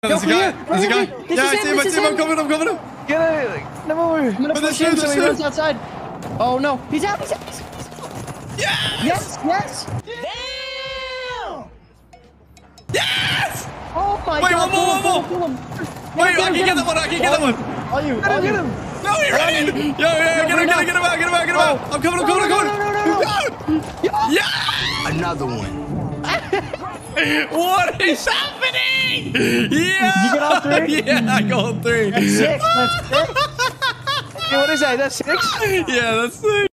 There's a guy. There's a guy. Yeah, I see him. I see him. I'm coming. I'm coming. Get it. Come over. I'm gonna push him so he runs outside. Oh no, he's out. He's out. Yes. Yes. Damn! Yes. Oh my Wait, God. one more. Wait, I can get that one. I can get that one. Are you? Get him. No, he ran in. Yo, get him out. Get him out. I'm coming. I'm coming. Yeah. Another one. What is happening? Yeah. You get all 3? Yeah, I got all 3. That's 6. That's 6. Hey, what is that? Is that 6? Yeah, that's 6.